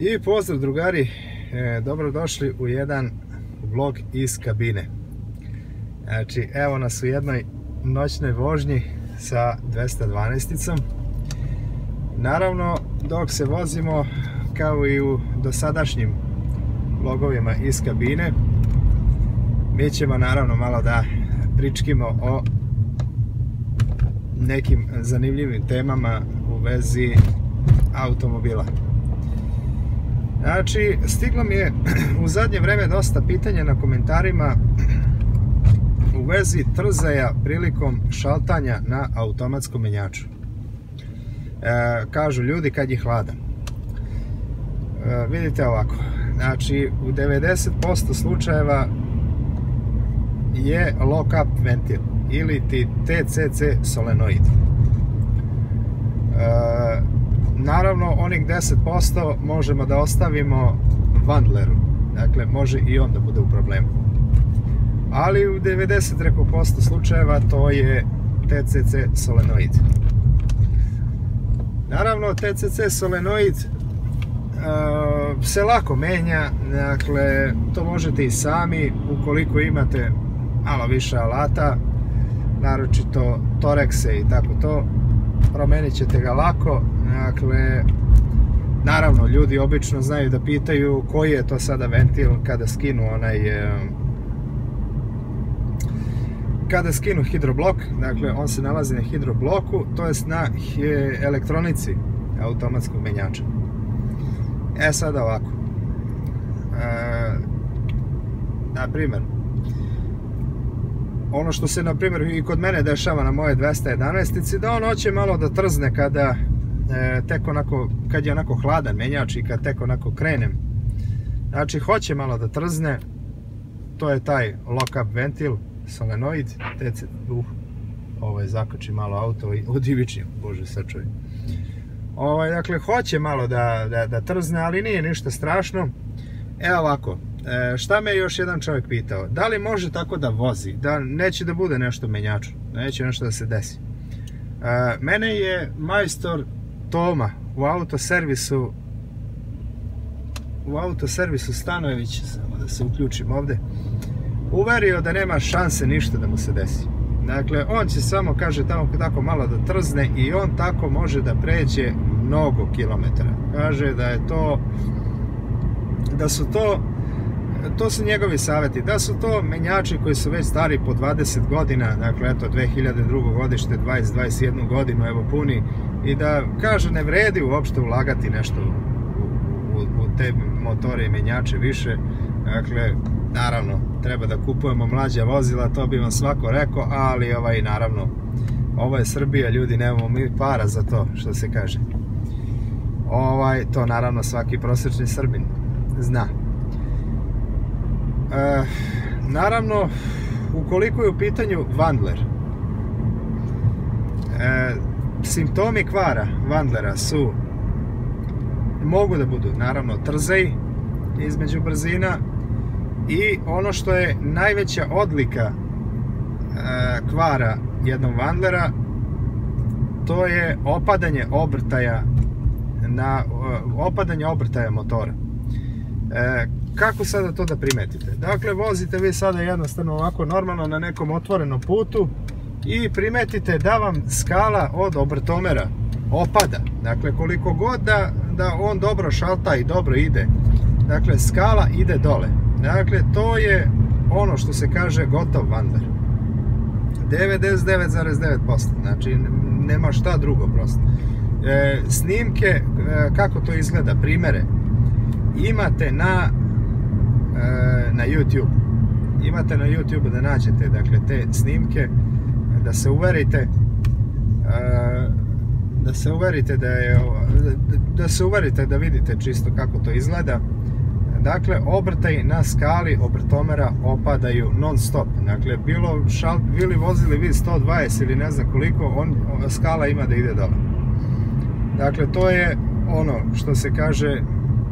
I pozdrav drugari, dobrodošli u jedan vlog iz kabine. Znači, evo nas u jednoj noćnoj vožnji sa 212-icom. Naravno, dok se vozimo, kao i u dosadašnjim vlogovima iz kabine, mi ćemo naravno malo da pričkimo o nekim zanimljivim temama u vezi automobila. Znači, stiglo mi je u zadnje vreme dosta pitanja na komentarima u vezi trzaja prilikom šaltanja na automatskom menjaču. Kažu ljudi kad je hladan. Vidite ovako, znači u 90% slučajeva je lock up ventil ili ti TCC solenoid. Naravno, onih 10% možemo da ostavimo Wandleru, dakle može i on da bude u problemu. Ali u 90% slučajeva to je TCC solenoid. Naravno, TCC solenoid se lako menja, dakle to možete i sami ukoliko imate malo više alata, naročito torekse i tako to, promenit ćete ga lako. Dakle, naravno, ljudi obično znaju da pitaju koji je to sada ventil kada skinu hidroblok. Dakle, on se nalazi na hidrobloku, to jest na elektronici automatskog menjača. Sada ovako, na primjer, ono što se na primjer i kod mene dešava na moje 211-ici, da on hoće malo da trzne kada kad je onako hladan menjač i kad tek onako krenem. Znači, hoće malo da trzne, to je taj lock up ventil solenoid. Ovo je zakači malo auto od ivičnja, bože sačuvaj. Dakle, hoće malo da trzne, ali nije ništa strašno. Evo ovako, šta me još jedan čovjek pitao, da li može tako da vozi, da neće da bude nešto u menjaču, da neće nešto da se desi. Mene je majstor Toma u autoservisu Stanojević, samo da se uključim ovde, uverio da nema šanse ništa da mu se desi. Dakle, on će samo, kaže, tamo tako malo da trzne i on tako može da pređe mnogo kilometara. Kaže da je to su njegovi savjeti, da su to menjači koji su već stari po 20 godina, dakle eto 2002. godište, 21 godinu evo puni, i da kaže ne vredi uopšte ulagati nešto u te motore i menjače više. Dakle, naravno, treba da kupujemo mlađa vozila, to bi vam svako rekao, ali naravno, ovo je Srbija, ljudi, nemamo mi para za to, što se kaže. To naravno svaki prosječni Srbin zna. Naravno, ukoliko je u pitanju Wandler, simptomi kvara Wandlera mogu da budu naravno trzaj između brzina, i ono što je najveća odlika kvara jednog Wandlera, to je opadanje obrtaja motora. Kako sada to da primetite? Dakle, vozite vi sada jednostavno ovako normalno na nekom otvorenom putu i primetite da vam skala od obrtomera opada. Dakle, koliko god da on dobro šalta i dobro ide, dakle, skala ide dole. Dakle, to je ono što se kaže gotov Wandler. 99,9%, znači nema šta drugo prosto. Snimke, kako to izgleda, primere, imate na YouTube. Imate na YouTube da nađete, dakle, te snimke, da se uverite da vidite čisto kako to izgleda. Dakle, obrtaj na skali obrtomera opadaju non stop. Dakle, bili vozili vi 120 ili ne znam koliko, skala ima da ide dole. Dakle, to je ono što se kaže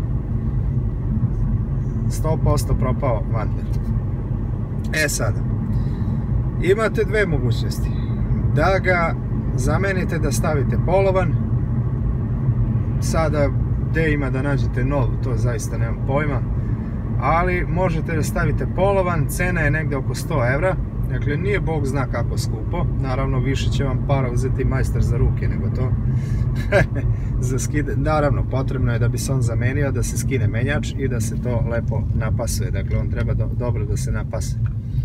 100% propao Wandler. Sada, imate dve mogućnosti. Da ga zamenite, da stavite polovan. Sada gde ima da nađete nov, to zaista nemam pojma. Ali možete da stavite polovan, cena je negde oko 100 evra. Dakle, nije bog zna kako skupo. Naravno, više će vam para uzeti majstor za ruke nego to. Za skide. Naravno, potrebno je da bi se on zamenio, da se skine menjač i da se to lepo napasuje. Dakle, on treba dobro da se napasuje.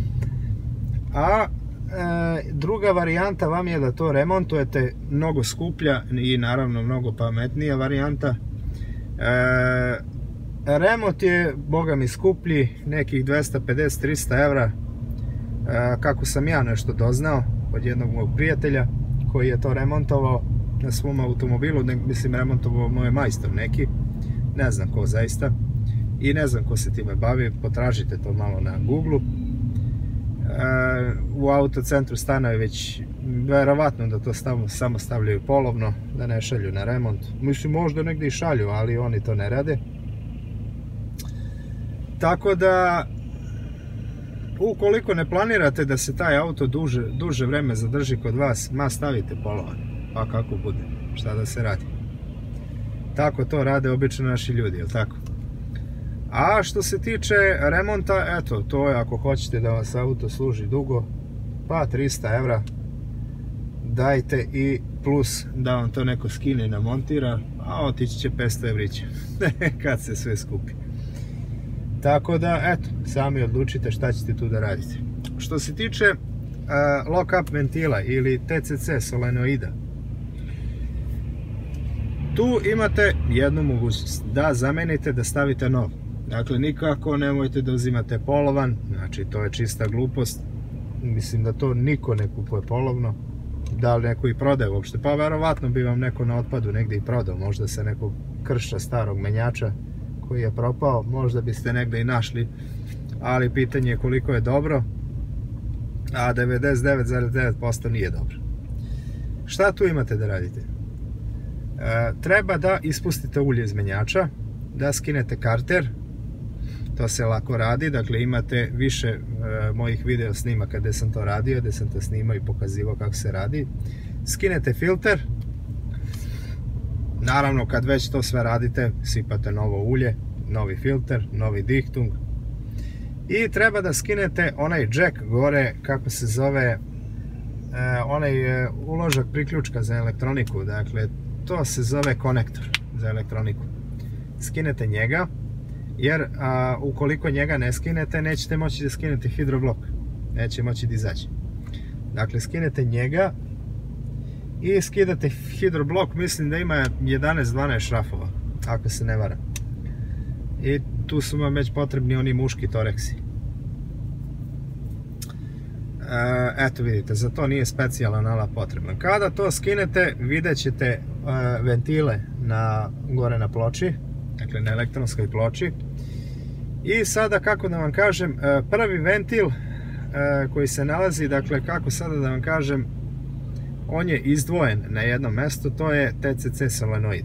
A druga varijanta vam je da to remontujete, mnogo skuplja i naravno mnogo pametnija varijanta. Remont je, boga mi, skuplji, nekih 250-300 evra. Kako sam ja nešto doznao od jednog mog prijatelja koji je to remontovao na svom automobilu, mislim remontovao moj majstor neki, ne znam ko zaista i ne znam ko se time bavi, potražite to malo na Google. U autocentru stanovi već verovatno da to samo stavljaju polovno, da ne šalju na remont, mislim možda negdje i šalju, ali oni to ne rade. Tako da ukoliko ne planirate da se taj auto duže vreme zadrži kod vas, ma stavite polovan, pa kako bude, šta da se radi. Tako to rade obično naši ljudi, jel tako? A što se tiče remonta, eto, to je ako hoćete da vas auto služi dugo, pa 300 evra dajte i plus da vam to neko skine i namontira, a otići će 500 evrića kad se sve skupi. Tako da, eto, sami odlučite šta ćete tu da radite. Što se tiče lock-up ventila ili TCC solenoida, tu imate jednu mogućnost, da zamenite, da stavite nov. Dakle, nikako nemojte da uzimate polovan, znači to je čista glupost. Mislim da to niko ne kupuje polovno, da li neko i prodaje uopšte, pa verovatno bi vam neko na otpadu negdje i prodao, možda se nekog krša starog menjača koji je propao, možda biste negdje i našli, ali pitanje je koliko je dobro, a 99,9% nije dobro. Šta tu imate da radite? Treba da ispustite ulje iz menjača, da skinete karter, to se lako radi, dakle imate više mojih video snimaka gdje sam to radio, gdje sam to snimao i pokazivao kako se radi. Skinete filter, naravno kad već to sve radite, sipate novo ulje, novi filter, novi dihtung i treba da skinete onaj jack gore, kako se zove, onaj uložak priključka za elektroniku, dakle to se zove konektor za elektroniku. Skinete njega, jer ukoliko njega ne skinete, nećete moći da skinete hidroblok, neće moći da izađe. Dakle, skinete njega i skidate hidroblok, mislim da ima 11-12 šrafova, ako se ne varam. I tu su vam već potrebni oni muški toreksi. Eto vidite, za to nije specijalan alat potreban. Kada to skinete, vidjet ćete ventile gore na ploči, dakle na elektronskoj ploči. I sada, kako da vam kažem, prvi ventil koji se nalazi, dakle kako sada da vam kažem, on je izdvojen na jednom mjestu, to je TCC solenoid.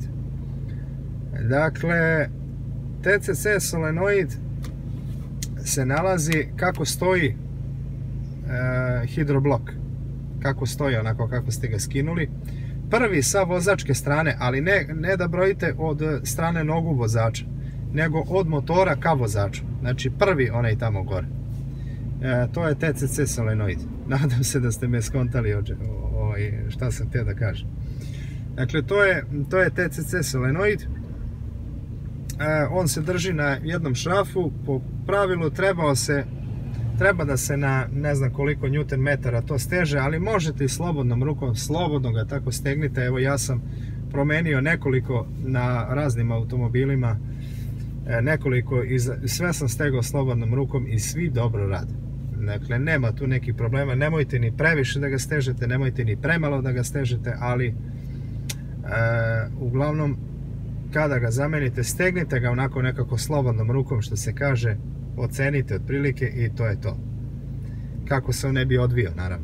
Dakle, TCC solenoid se nalazi kako stoji hidroblok, kako stoji onako kako ste ga skinuli. Prvi sa vozačke strane, ali ne da brojite od strane nogu vozača, nego od motora ka vozaču. Znači prvi onaj tamo gore. To je TCC solenoid. Nadam se da ste me skontali šta sam htio da kažem. Dakle, to je TCC solenoid. On se drži na jednom šrafu. Po pravilu treba da se na ne znam koliko newton metara to steže, ali možete i slobodnom rukom, slobodno ga tako stegnite. Evo, ja sam promenio nekoliko na raznim automobilima, nekoliko i sve sam stegao slobodnom rukom i svi dobro rade. Dakle, nema tu nekih problema, nemojte ni previše da ga stežete, nemojte ni premalo da ga stežete, ali uglavnom kada ga zamenite, stegnite ga onako nekako slobodnom rukom, što se kaže, ocenite otprilike i to je to. Kako se on ne bi odvio, naravno.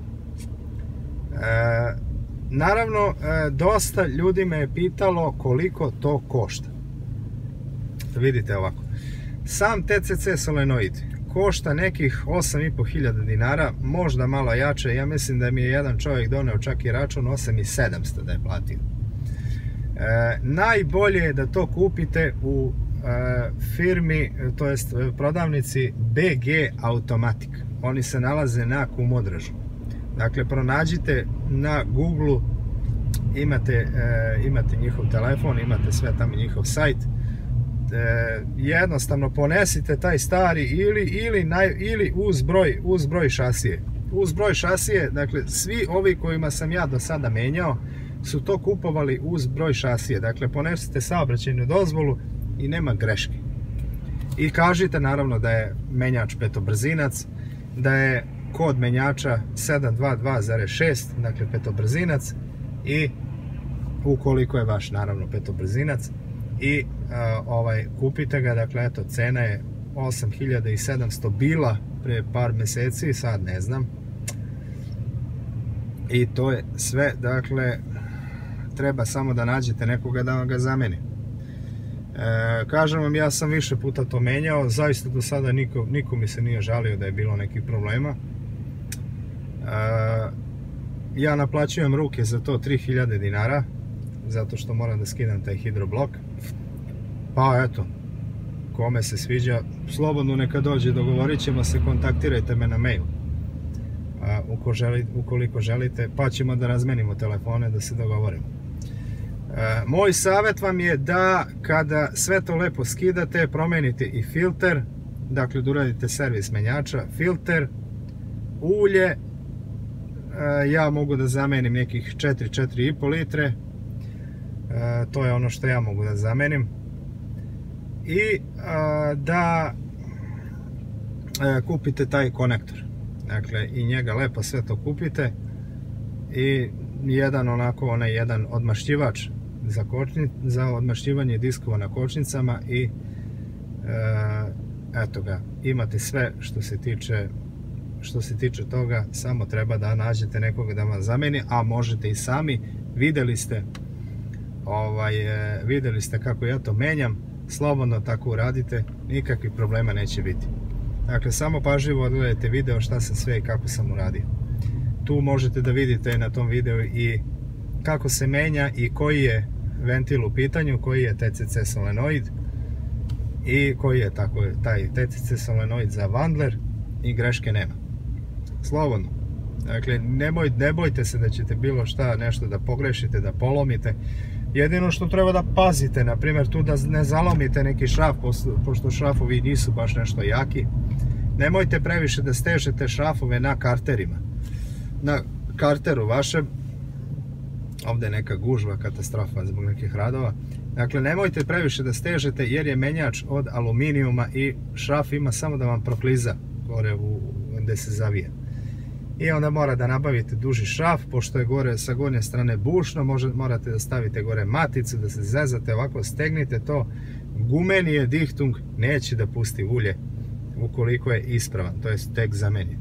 Naravno, dosta ljudi me je pitalo koliko to košta. Vidite ovako. Sam TCC solenoid košta nekih 8.500 dinara, možda malo jače. Ja mislim da mi je jedan čovjek doneo čak i račun 8.700 da je platio. Najbolje je da to kupite u firmi, to jest prodavnici BG Automatic. Oni se nalaze na Kumodražu. Dakle, pronađite na Google, imate njihov telefon, imate sve tamo njihov sajt. Jednostavno ponesite taj stari ili uz broj šasije. Uz broj šasije, dakle, svi ovi kojima sam ja do sada menjao su to kupovali uz broj šasije. Dakle, ponesite saobraćajnu dozvolu i nema greške. I kažite naravno da je menjač petobrzinac, da je kod menjača 722.6, dakle petobrzinac, i ukoliko je vaš naravno petobrzinac, i kupite ga. Dakle, eto, cena je 8700 bila pre par meseci, sad ne znam, i to je sve. Dakle, treba samo da nađete nekoga da vam ga zameni. Kažem vam, ja sam više puta to menjao, zaista do sada niko mi se nije žalio da je bilo nekih problema. Ja naplaćujem ruke za to 3000 dinara, zato što moram da skidam taj hidroblok. Pa eto, kome se sviđa, slobodno neka dođe, dogovorit ćemo se, kontaktirajte me na mail ukoliko želite, pa ćemo da razmenimo telefone, da se dogovorimo. Moj savjet vam je da kada sve to lepo skidate, promenite i filter, dakle da uradite servis menjača, filter, ulje, ja mogu da zamenim nekih 4,5 litre, to je ono što ja mogu da zamenim, i da kupite taj konektor, dakle i njega lepo sve to kupite, i jedan odmašćivač za odmašćivanje diskova na kočnicama, i eto ga, imate sve što se tiče toga, samo treba da nađete nekoga da vam zameni, a možete i sami. Videli ste kako ja to menjam, slobodno tako uradite, nikakvih problema neće biti. Dakle, samo pažljivo odgledajte video šta sam sve i kako sam uradio. Tu možete da vidite na tom videu i kako se menja i koji je ventil u pitanju, koji je TCC solenoid i koji je taj TCC solenoid za Wandler, i greške nema. Slobodno. Dakle, ne bojte se da ćete bilo šta, nešto da pogrešite, da polomite. Jedino što treba da pazite, na primjer, tu da ne zalomite neki šraf, pošto šrafovi nisu baš nešto jaki. Nemojte previše da stežete šrafove na karterima. Na karteru vašem, ovdje je neka gužva, katastrofa zbog nekih radova. Dakle, nemojte previše da stežete, jer je menjač od aluminijuma i šraf ima samo da vam prokliza gore gde se zavije. I onda mora da nabavite duži šraf, pošto je gore sa gornje strane bušno, morate da stavite gore maticu, da se zezate, ovako stegnite to. Gumeni je dihtung, neće da pusti ulje ukoliko je ispravan, to je tek zamenjen.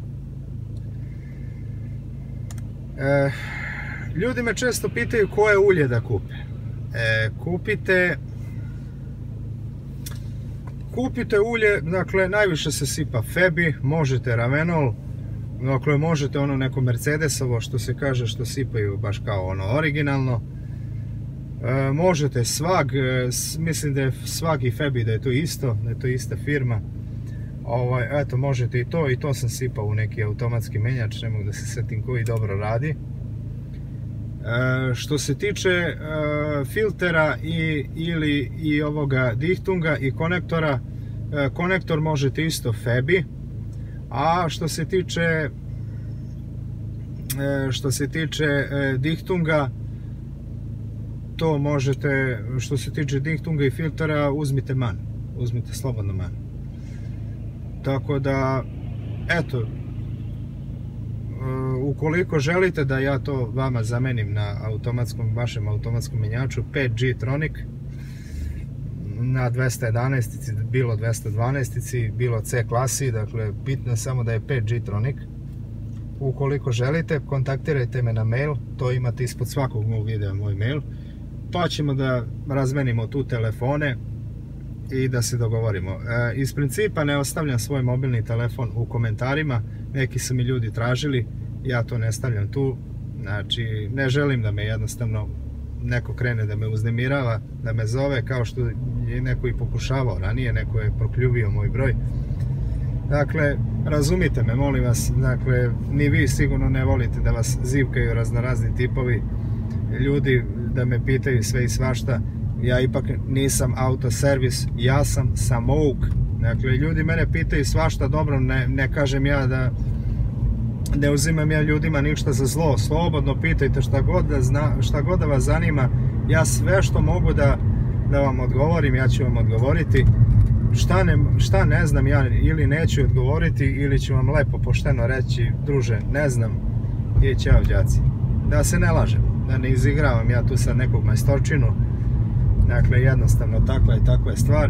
Ljudi me često pitaju koje ulje da kupe. Kupite ulje, dakle, najviše se sipa Febi, možete Ravenol, dakle, možete ono neko Mercedesovo, što se kaže, što sipaju baš kao ono originalno. Možete Svag, mislim da je Svag i Febi da je to isto, da je to ista firma. Eto, možete i to sam sipao u neki automatski menjač, ne mogu da se setim koji dobro radi. Što se tiče filtera i ovoga dihtunga i konektora, konektor možete isto Febi, a što se tiče dihtunga, to možete, što se tiče dihtunga i filtera, uzmite MAN, uzmite slobodno MAN. Tako da, eto, ukoliko želite da ja to vama zamenim na vašem automatskom menjaču 5G Tronic na 211, bilo 212, bilo C klasi, dakle bitno je samo da je 5G Tronic. Ukoliko želite, kontaktirajte me na mail, to imate ispod svakog mog videa moj mail, pa ćemo da razmenimo tu telefone i da se dogovorimo. Iz principa ne ostavljam svoj mobilni telefon u komentarima, neki su mi ljudi tražili, ja to ne stavljam tu, znači ne želim da me jednostavno neko krene da me uznemirava, da me zove, kao što je neko i pokušavao ranije, neko je prokljuvio moj broj. Dakle, razumite me, molim vas, dakle, ni vi sigurno ne volite da vas zivkaju raznorazni tipovi ljudi, da me pitaju sve i svašta. Ja ipak nisam autoservis, ja sam samouk. Dakle, ljudi mene pitaju svašta, dobro, ne kažem ja da ne uzimam ja ljudima ništa za zlo, slobodno pitajte šta god da vas zanima, ja sve što mogu da vam odgovorim, ja ću vam odgovoriti. Šta ne znam ja ili neću odgovoriti, ili ću vam lepo pošteno reći, druže, ne znam i ćao đaci. Da se ne lažem, da ne izigravam ja tu sad nekog majstorčinu. Dakle, jednostavno takva je stvar.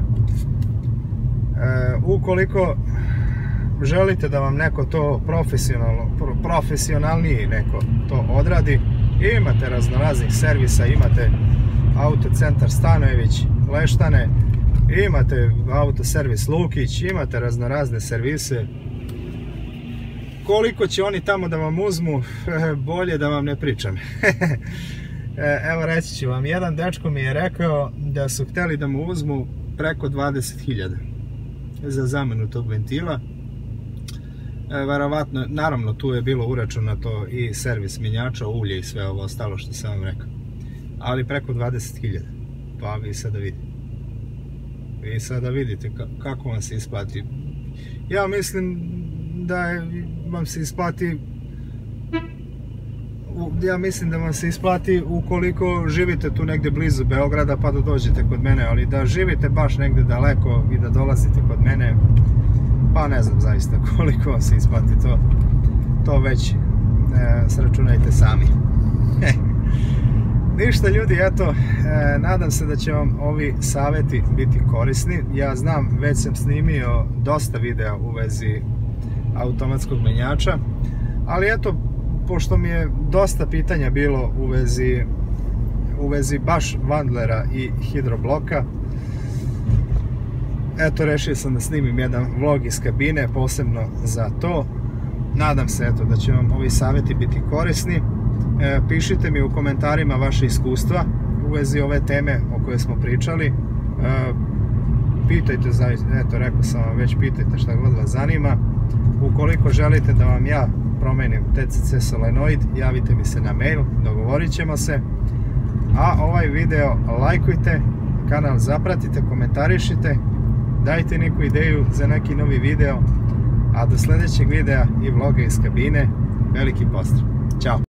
Ukoliko želite da vam neko to profesionalniji neko to odradi, imate raznoraznih servisa, imate Autocentar Stanojević, Leštane, imate Autoservis Lukić, imate raznorazne servise. Koliko će oni tamo da vam uzmu, bolje da vam ne pričam. Evo, reći ću vam, jedan dečko mi je rekao da su hteli da mu uzmu preko 20.000 za zamenu tog ventila. Verovatno, naravno, tu je bilo uračunato i servis menjača, ulje i sve ovo ostalo što sam vam rekao. Ali preko 20.000. Pa vi sada vidite. Vi sada vidite kako vam se isplati. Ja mislim da vam se isplati ukoliko živite tu negdje blizu Beograda pa da dođete kod mene, ali da živite baš negdje daleko i da dolazite kod mene, pa ne znam zaista koliko vam se isplati to već sračunajte sami. Ništa ljudi, eto, nadam se da će vam ovi savjeti biti korisni. Ja znam, već sam snimio dosta videa u vezi automatskog menjača, ali eto, pošto mi je dosta pitanja bilo u vezi baš Wandlera i hidrobloka, eto, rešio sam da snimim jedan vlog iz kabine posebno za to. Nadam se, eto, da će vam ovi savjeti biti korisni. Pišite mi u komentarima vaše iskustva u vezi ove teme o kojoj smo pričali. Pitajte, eto, rekao sam vam već, pitajte šta god vas zanima. Ukoliko želite da vam ja promenim TCC solenoid, javite mi se na mail, dogovorit ćemo se. A ovaj video lajkujte, kanal zapratite, komentarišite, dajte neku ideju za neki novi video, a do sljedećeg videa i vloga iz kabine, veliki pozdrav. Ćao!